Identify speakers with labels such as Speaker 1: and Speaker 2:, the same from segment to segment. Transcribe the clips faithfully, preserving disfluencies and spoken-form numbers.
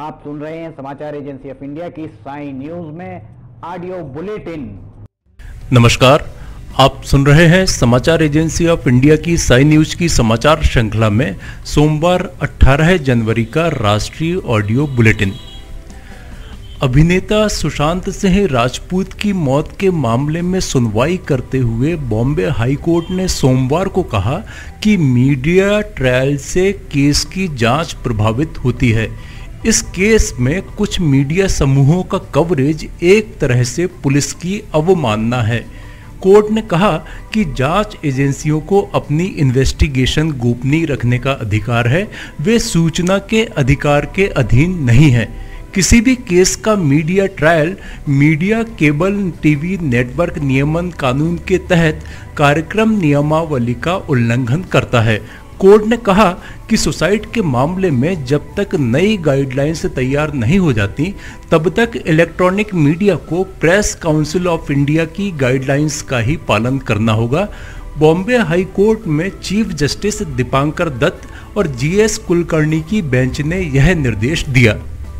Speaker 1: आप सुन रहे हैं समाचार एजेंसी ऑफ इंडिया की साई न्यूज में ऑडियो बुलेटिन।
Speaker 2: नमस्कार, आप सुन रहे हैं समाचार एजेंसी ऑफ इंडिया की साई न्यूज की समाचार श्रृंखला में सोमवार अठारह जनवरी का राष्ट्रीय ऑडियो बुलेटिन। अभिनेता सुशांत सिंह राजपूत की मौत के मामले में सुनवाई करते हुए बॉम्बे हाई कोर्ट ने सोमवार को कहा कि मीडिया ट्रायल से केस की जांच प्रभावित होती है। इस केस में कुछ मीडिया समूहों का कवरेज एक तरह से पुलिस की अवमानना है। कोर्ट ने कहा कि जांच एजेंसियों को अपनी इन्वेस्टिगेशन गोपनीय रखने का अधिकार है, वे सूचना के अधिकार के अधीन नहीं है। किसी भी केस का media trial media cable TV network नियमन कानून के तहत कार्यक्रम नियमावली का उल्लंघन करता है। कोर्ट ने कहा कि सुसाइड के मामले में जब तक नई गाइडलाइंस तैयार नहीं हो जाती तब तक इलेक्ट्रॉनिक मीडिया को प्रेस काउंसिल ऑफ इंडिया की गाइडलाइंस का ही पालन करना होगा। बॉम्बे हाई कोर्ट में चीफ जस्टिस दीपांकर दत्त और जी एस कुलकर्णी की बेंच ने यह निर्देश दिया।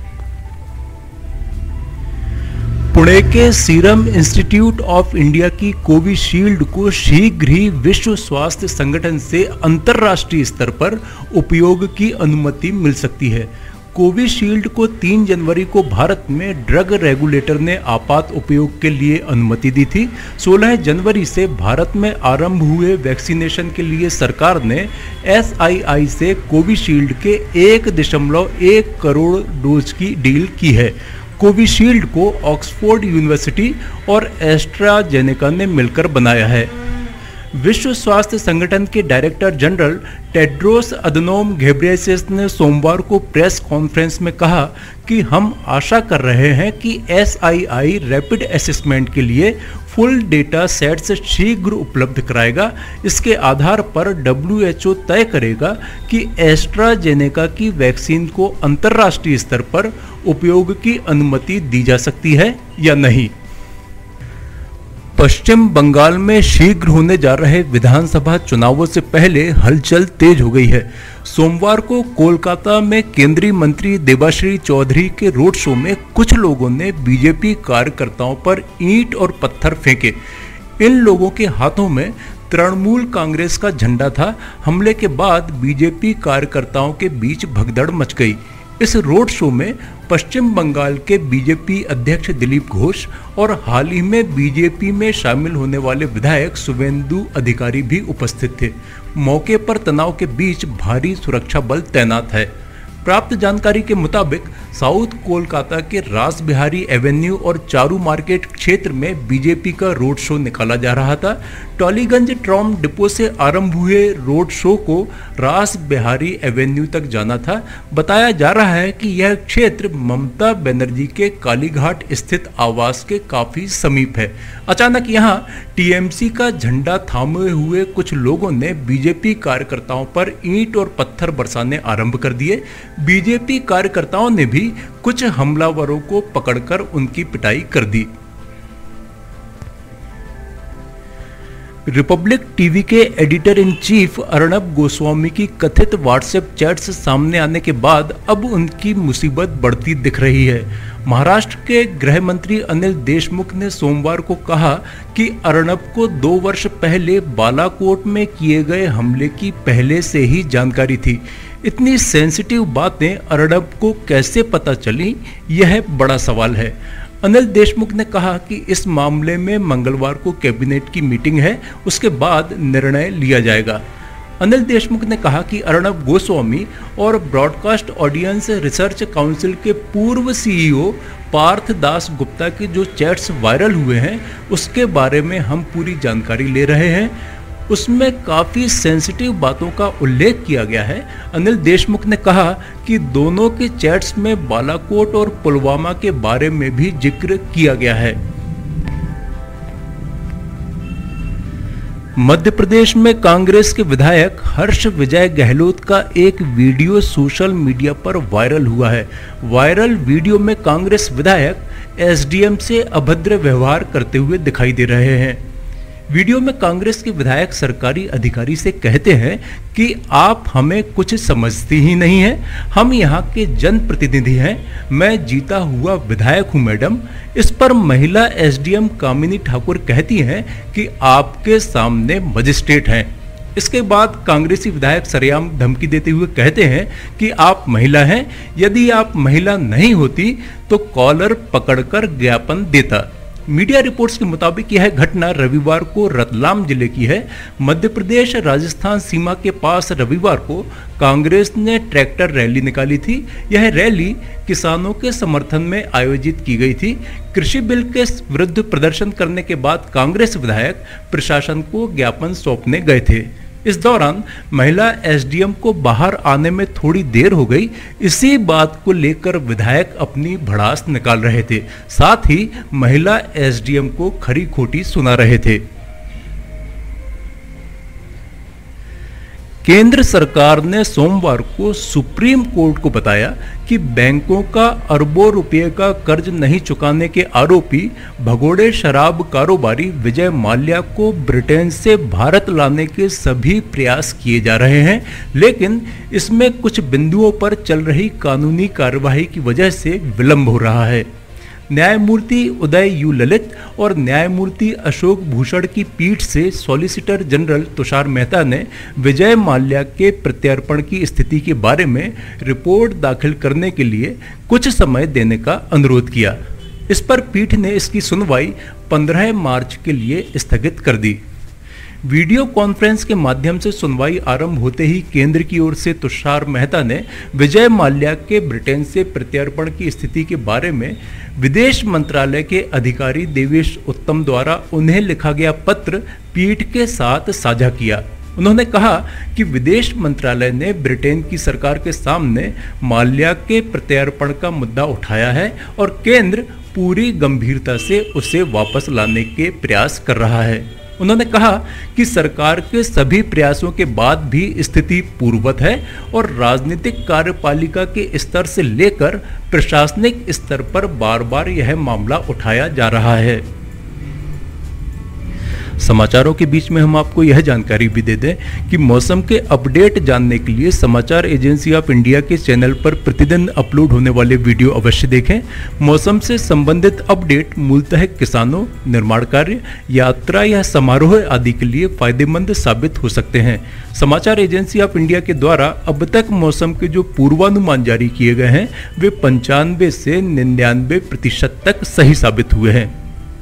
Speaker 2: पुणे के सीरम इंस्टीट्यूट ऑफ इंडिया की कोविशील्ड को शीघ्र ही विश्व स्वास्थ्य संगठन से अंतर्राष्ट्रीय स्तर पर उपयोग की अनुमति मिल सकती है। कोविशील्ड को तीन जनवरी को भारत में ड्रग रेगुलेटर ने आपात उपयोग के लिए अनुमति दी थी। सोलह जनवरी से भारत में आरंभ हुए वैक्सीनेशन के लिए सरकार ने एस आई आई से कोविशील्ड के एक दशमलव एक करोड़ डोज की डील की है। कोविशील्ड को ऑक्सफोर्ड यूनिवर्सिटी और एस्ट्राजेनेका ने मिलकर बनाया है। विश्व स्वास्थ्य संगठन के director general Tedros Adhanom Ghebreyesus ने सोमवार को प्रेस कॉन्फ्रेंस में कहा कि हम आशा कर रहे हैं कि S I I rapid assessment के लिए फुल डेटा सेट्स शीघ्र उपलब्ध कराएगा। इसके आधार पर डब्ल्यू एच ओ तय करेगा कि एस्ट्राजेनेका की वैक्सीन को अंतर्राष्ट्रीय स्तर पर उपयोग की अनुमति दी जा सकती है या नहीं। पश्चिम बंगाल में शीघ्र होने जा रहे विधानसभा चुनावों से पहले हलचल तेज हो गई है। सोमवार को कोलकाता में केंद्रीय मंत्री देबाश्री चौधरी के रोड शो में कुछ लोगों ने बीजेपी कार्यकर्ताओं पर ईंट और पत्थर फेंके। इन लोगों के हाथों में तृणमूल कांग्रेस का झंडा था। हमले के बाद बीजेपी कार्यकर्ताओं के बीच भगदड़ मच गई। इस रोड शो में पश्चिम बंगाल के बीजेपी अध्यक्ष दिलीप घोष और हाल ही में बीजेपी में शामिल होने वाले विधायक शुवेंदु अधिकारी भी उपस्थित थे। मौके पर तनाव के बीच भारी सुरक्षा बल तैनात है। प्राप्त जानकारी के मुताबिक साउथ कोलकाता के रास बिहारी एवेन्यू और चारू मार्केट क्षेत्र में बीजेपी का रोड शो निकाला जा रहा था। टॉलीगंज ट्राम डिपो से आरंभ हुए रोड शो को रास बिहारी एवेन्यू तक जाना था। बताया जा रहा है कि यह क्षेत्र ममता बनर्जी के कालीघाट स्थित आवास के काफी समीप है। अचानक यहां टी एम सी का झंडा थामे हुए कुछ लोगों ने बीजेपी कार्यकर्ताओं पर ईंट और पत्थर बरसाने आरंभ कर दिए। बीजेपी कार्यकर्ताओं ने भी कुछ हमलावरों को पकड़कर उनकी पिटाई कर दी। रिपब्लिक टीवी के editor in chief Arnab Goswami की कथित व्हाट्सएप चैट्स सामने आने के बाद अब उनकी मुसीबत बढ़ती दिख रही है। महाराष्ट्र के गृह मंत्री अनिल देशमुख ने सोमवार को कहा कि अर्णब को दो वर्ष पहले बालाकोट में किए गए हमले की पहले से ही जानकारी थी। इतनी सेंसिटिव बातें अर्णब को कैसे पता चली, यह बड़ा सवाल है। अनिल देशमुख ने कहा कि इस मामले में मंगलवार को कैबिनेट की मीटिंग है, उसके बाद निर्णय लिया जाएगा। अनिल देशमुख ने कहा कि अर्णब गोस्वामी और ब्रॉडकास्ट ऑडियंस रिसर्च काउंसिल के पूर्व सी ई ओ पार्थ दास गुप्ता के जो चैट्स वायरल हुए हैं उसके बारे में हम पूरी जानकारी ले रहे हैं। उसमें काफ़ी सेंसिटिव बातों का उल्लेख किया गया है। अनिल देशमुख ने कहा कि दोनों के चैट्स में बालाकोट और पुलवामा के बारे में भी जिक्र किया गया है। मध्य प्रदेश में कांग्रेस के विधायक हर्ष विजय गहलोत का एक वीडियो सोशल मीडिया पर वायरल हुआ है। वायरल वीडियो में कांग्रेस विधायक एस डी एम से अभद्र व्यवहार करते हुए दिखाई दे रहे हैं। वीडियो में कांग्रेस के विधायक सरकारी अधिकारी से कहते हैं कि आप हमें कुछ समझती ही नहीं हैं, हम यहाँ के जनप्रतिनिधि हैं, मैं जीता हुआ विधायक हूँ मैडम। इस पर महिला एसडीएम कामिनी ठाकुर कहती हैं कि आपके सामने मजिस्ट्रेट हैं। इसके बाद कांग्रेसी विधायक सरेआम धमकी देते हुए कहते हैं कि आप महिला हैं, यदि आप महिला नहीं होती तो कॉलर पकड़कर ज्ञापन देता। मीडिया रिपोर्ट्स के मुताबिक यह घटना रविवार को रतलाम जिले की है। मध्य प्रदेश राजस्थान सीमा के पास रविवार को कांग्रेस ने ट्रैक्टर रैली निकाली थी। यह रैली किसानों के समर्थन में आयोजित की गई थी। कृषि बिल के विरुद्ध प्रदर्शन करने के बाद कांग्रेस विधायक प्रशासन को ज्ञापन सौंपने गए थे। इस दौरान महिला एसडीएम को बाहर आने में थोड़ी देर हो गई। इसी बात को लेकर विधायक अपनी भड़ास निकाल रहे थे, साथ ही महिला एसडीएम को खरी खोटी सुना रहे थे। केंद्र सरकार ने सोमवार को सुप्रीम कोर्ट को बताया कि बैंकों का अरबों रुपए का कर्ज नहीं चुकाने के आरोपी भगोड़े शराब कारोबारी विजय माल्या को ब्रिटेन से भारत लाने के सभी प्रयास किए जा रहे हैं, लेकिन इसमें कुछ बिंदुओं पर चल रही कानूनी कार्यवाही की वजह से विलंब हो रहा है। न्यायमूर्ति उदय यू ललित और न्यायमूर्ति अशोक भूषण की पीठ से सॉलिसिटर जनरल तुषार मेहता ने विजय माल्या के प्रत्यर्पण की स्थिति के बारे में रिपोर्ट दाखिल करने के लिए कुछ समय देने का अनुरोध किया। इस पर पीठ ने इसकी सुनवाई पंद्रह मार्च के लिए स्थगित कर दी। वीडियो कॉन्फ्रेंस के माध्यम से सुनवाई आरंभ होते ही केंद्र की ओर से तुषार मेहता ने विजय माल्या के ब्रिटेन से प्रत्यर्पण की स्थिति के बारे में विदेश मंत्रालय के अधिकारी देवेश उत्तम द्वारा उन्हें लिखा गया पत्र पीठ के साथ साझा किया। उन्होंने कहा कि विदेश मंत्रालय ने ब्रिटेन की सरकार के सामने माल्या के प्रत्यर्पण का मुद्दा उठाया है और केंद्र पूरी गंभीरता से उसे वापस लाने के प्रयास कर रहा है। उन्होंने कहा कि सरकार के सभी प्रयासों के बाद भी स्थिति पूर्ववत है और राजनीतिक कार्यपालिका के स्तर से लेकर प्रशासनिक स्तर पर बार बार यह मामला उठाया जा रहा है। समाचारों के बीच में हम आपको यह जानकारी भी दे दें कि मौसम के अपडेट जानने के लिए समाचार एजेंसी ऑफ इंडिया के चैनल पर प्रतिदिन अपलोड होने वाले वीडियो अवश्य देखें। मौसम से संबंधित अपडेट मूलतः किसानों, निर्माण कार्य, यात्रा या समारोह आदि के लिए फायदेमंद साबित हो सकते हैं। समाचार एजेंसी ऑफ इंडिया के द्वारा अब तक मौसम के जो पूर्वानुमान जारी किए गए हैं वे पंचानवे से निन्यानवे प्रतिशत तक सही साबित हुए हैं।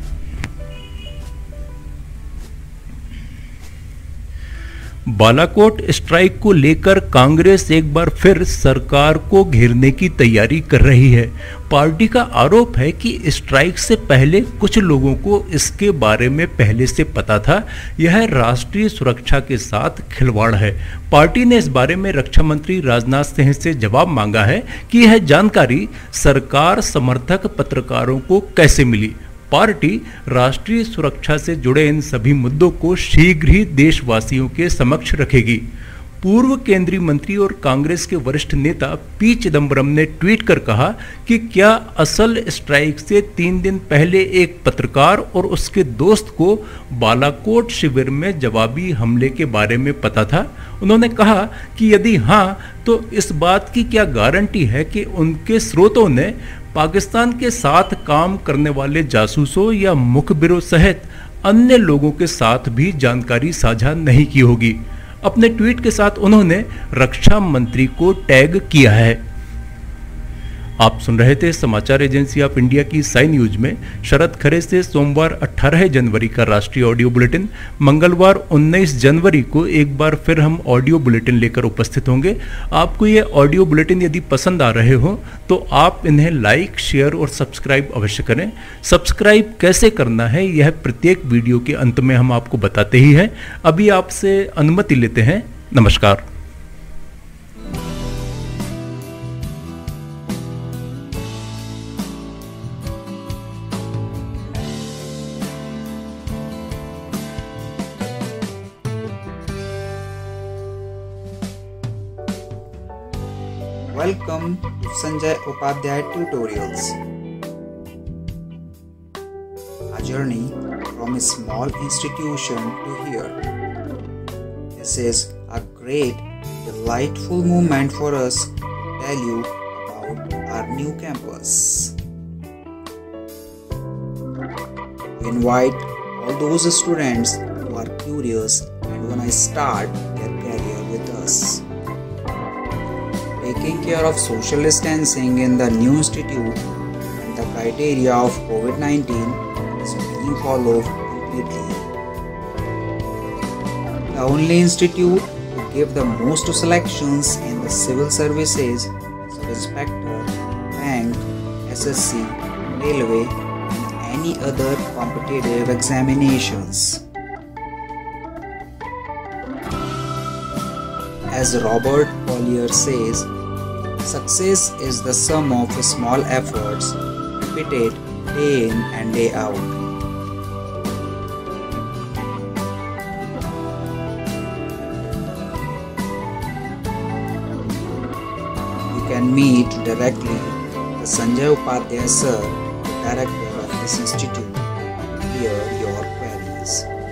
Speaker 2: बालाकोट स्ट्राइक को लेकर कांग्रेस एक बार फिर सरकार को घेरने की तैयारी कर रही है। पार्टी का आरोप है कि स्ट्राइक से पहले कुछ लोगों को इसके बारे में पहले से पता था। यह राष्ट्रीय सुरक्षा के साथ खिलवाड़ है। पार्टी ने इस बारे में रक्षा मंत्री राजनाथ सिंह से जवाब मांगा है कि यह जानकारी सरकार समर्थक पत्रकारों को कैसे मिली। पार्टी राष्ट्रीय सुरक्षा से जुड़े इन सभी मुद्दों को शीघ्र ही देशवासियों के समक्ष रखेगी। पूर्व केंद्रीय मंत्री और कांग्रेस के वरिष्ठ नेता पी चिदम्बरम ने ट्वीट कर कहा कि क्या असल स्ट्राइक से तीन दिन पहले एक पत्रकार और उसके दोस्त को बालाकोट शिविर में जवाबी हमले के बारे में पता था। उन्होंने कहा कि यदि हाँ, तो इस बात की क्या गारंटी है कि उनके स्रोतों ने पाकिस्तान के साथ काम करने वाले जासूसों या मुखबिरों सहित अन्य लोगों के साथ भी जानकारी साझा नहीं की होगी। अपने ट्वीट के साथ उन्होंने रक्षा मंत्री को टैग किया है। आप सुन रहे थे समाचार एजेंसी ऑफ इंडिया की साई न्यूज में शरद खरे से सोमवार अठारह जनवरी का राष्ट्रीय ऑडियो बुलेटिन। मंगलवार उन्नीस जनवरी को एक बार फिर हम ऑडियो बुलेटिन लेकर उपस्थित होंगे। आपको ये ऑडियो बुलेटिन यदि पसंद आ रहे हो तो आप इन्हें लाइक, शेयर और सब्सक्राइब अवश्य करें। सब्सक्राइब कैसे करना है यह प्रत्येक वीडियो के अंत में हम आपको बताते ही हैं। अभी आपसे अनुमति लेते हैं। नमस्कार।
Speaker 3: Welcome to Sanjay Upadhyay Tutorials. A journey from a small institution to here. This is a great, delightful moment for us to tell you about our new campus. We invite all those students who are curious and want to start their career with us. Taking care of social distancing in the new institute and the criteria of COVID nineteen is being followed completely. The only institute to give the most selections in the civil services is inspector, bank, S S C, railway and any other competitive examinations. As Robert Collier says, success is the sum of small efforts repeated day in and day out. You can meet directly the Sanjay Upadhyay sir, the director of this institute, to clear your queries.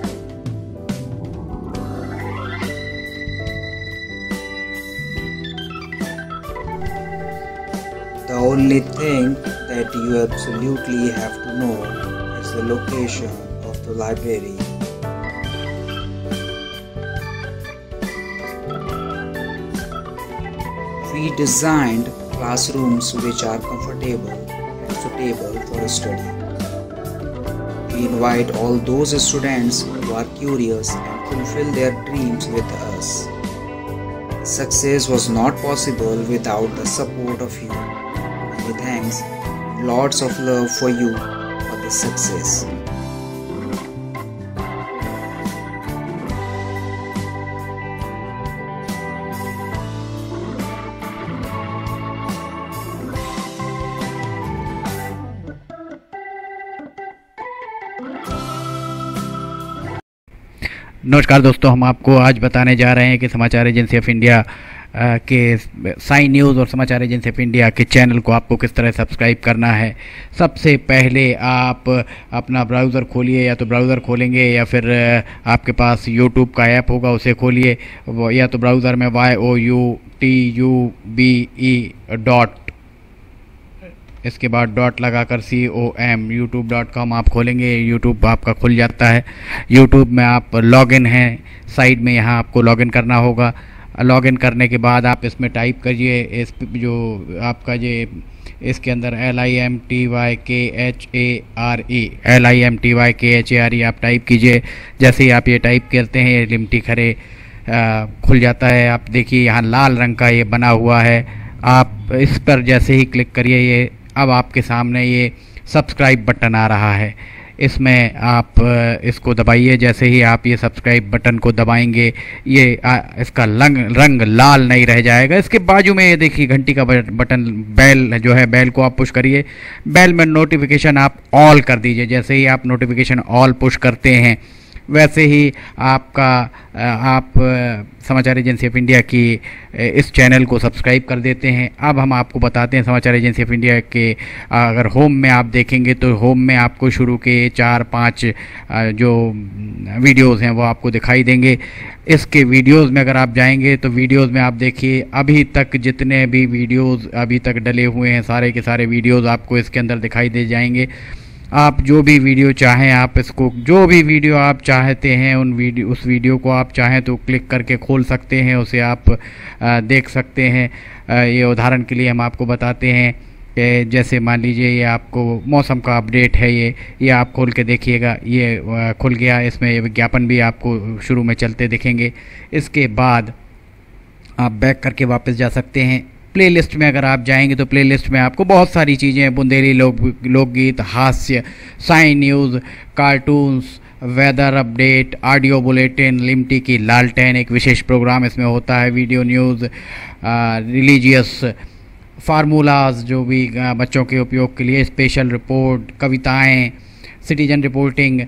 Speaker 3: The only thing that you absolutely have to know is the location of the library. We designed classrooms which are comfortable and suitable for study. We invite all those students who are curious and fulfill their dreams with us. Success was not possible without the support of you. Many thanks and lots of love for you for this success.
Speaker 1: नमस्कार दोस्तों, हम आपको आज बताने जा रहे हैं कि समाचार एजेंसी ऑफ इंडिया के साइन न्यूज़ और समाचार एजेंसी ऑफ इंडिया के चैनल को आपको किस तरह सब्सक्राइब करना है। सबसे पहले आप अपना ब्राउज़र खोलिए, या तो ब्राउज़र खोलेंगे या फिर आपके पास यूट्यूब का ऐप होगा उसे खोलिए, या तो ब्राउज़र में Y O U T U B E dot, इसके बाद डॉट लगाकर C O M YouTube dot com आप खोलेंगे। यूट्यूब आपका खुल जाता है। यूट्यूब में आप लॉगिन हैं, साइड में यहाँ आपको लॉगिन करना होगा। लॉगिन करने के बाद आप इसमें टाइप करिए, इस जो आपका ये इसके अंदर L I M T Y K H A R E L I M T Y K H A R E आप टाइप कीजिए। जैसे ही आप ये टाइप करते हैं, ये लिमटी खरे आ, खुल जाता है। आप देखिए यहाँ लाल रंग का ये बना हुआ है, आप इस पर जैसे ही क्लिक करिए, ये अब आपके सामने ये सब्सक्राइब बटन आ रहा है। इसमें आप इसको दबाइए। जैसे ही आप ये सब्सक्राइब बटन को दबाएंगे, ये आ, इसका रंग रंग लाल नहीं रह जाएगा। इसके बाजू में ये देखिए घंटी का बटन, बेल जो है, बेल को आप पुश करिए। बेल में नोटिफिकेशन आप ऑल कर दीजिए। जैसे ही आप नोटिफिकेशन ऑल पुश करते हैं, वैसे ही आपका आप समाचार एजेंसी ऑफ इंडिया की इस चैनल को सब्सक्राइब कर देते हैं। अब हम आपको बताते हैं समाचार एजेंसी ऑफ इंडिया के अगर होम में आप देखेंगे तो होम में आपको शुरू के चार पाँच जो वीडियोस हैं वो आपको दिखाई देंगे। इसके वीडियोस में अगर आप जाएंगे तो वीडियोस में आप देखिए अभी तक जितने भी वीडियोस अभी तक डले हुए हैं, सारे के सारे वीडियोस आपको इसके अंदर दिखाई दे जाएंगे। आप जो भी वीडियो चाहें, आप इसको जो भी वीडियो आप चाहते हैं उन वीडियो उस वीडियो को आप चाहें तो क्लिक करके खोल सकते हैं, उसे आप आ, देख सकते हैं। आ, ये उदाहरण के लिए हम आपको बताते हैं कि जैसे मान लीजिए ये आपको मौसम का अपडेट है, ये ये आप खोल के देखिएगा, ये आ, खुल गया। इसमें ये विज्ञापन भी आपको शुरू में चलते दिखेंगे। इसके बाद आप बैक करके वापस जा सकते हैं। प्लेलिस्ट में अगर आप जाएंगे तो प्लेलिस्ट में आपको बहुत सारी चीज़ें, बुंदेली लोक लोकगीत, हास्य, science news, cartoons, weather update, audio bulletin, Limty की लालटेन एक विशेष प्रोग्राम इसमें होता है, वीडियो न्यूज़, रिलीजियस फार्मूलाज जो भी बच्चों के उपयोग के लिए, स्पेशल रिपोर्ट, कविताएं, citizen reporting,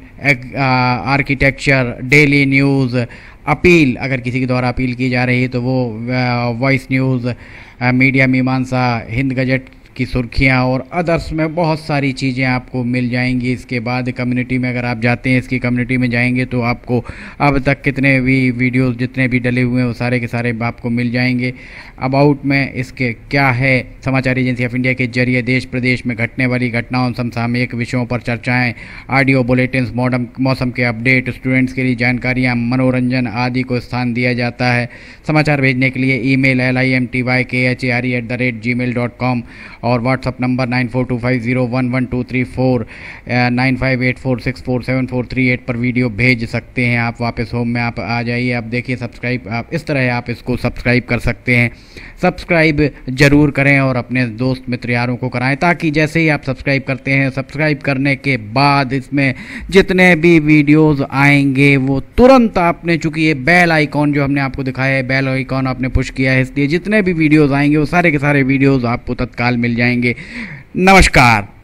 Speaker 1: architecture, daily news, appeal अगर किसी के द्वारा अपील की जा रही है तो वो, वॉइस न्यूज़, मीडिया मीमांसा, हिंद गजट की सुर्खियां और अदर्स में बहुत सारी चीज़ें आपको मिल जाएंगी। इसके बाद कम्युनिटी में अगर आप जाते हैं, इसकी कम्युनिटी में जाएंगे तो आपको अब तक कितने भी वीडियोस जितने भी डले हुए हैं वो सारे के सारे आपको मिल जाएंगे। अबाउट में इसके क्या है, समाचार एजेंसी ऑफ इंडिया के जरिए देश प्रदेश में घटने वाली घटनाओं, समसामयिक विषयों पर चर्चाएँ, ऑडियो बुलेटिन, मॉडर्न मौसम के अपडेट, स्टूडेंट्स के लिए जानकारियाँ, मनोरंजन आदि को स्थान दिया जाता है। समाचार भेजने के लिए email L I M T Y K H A R E at the rate gmail dot com और WhatsApp number nine four two five zero one one two three four nine five eight four six four seven four three eight पर video भेज सकते हैं। आप वापस home में आप आ जाइए। आप देखिए सब्सक्राइब, आप इस तरह आप इसको सब्सक्राइब कर सकते हैं। सब्सक्राइब ज़रूर करें और अपने दोस्त मित्र यारों को कराएं, ताकि जैसे ही आप सब्सक्राइब करते हैं, सब्सक्राइब करने के बाद इसमें जितने भी वीडियोस आएंगे वो तुरंत आपने, चूँकि ये बेल आइकॉन जो हमने आपको दिखाया है, बेल आइकॉन आपने पुश किया है, इसलिए जितने भी वीडियोस आएंगे वो सारे के सारे वीडियोस आपको तत्काल मिल जाएंगे। नमस्कार।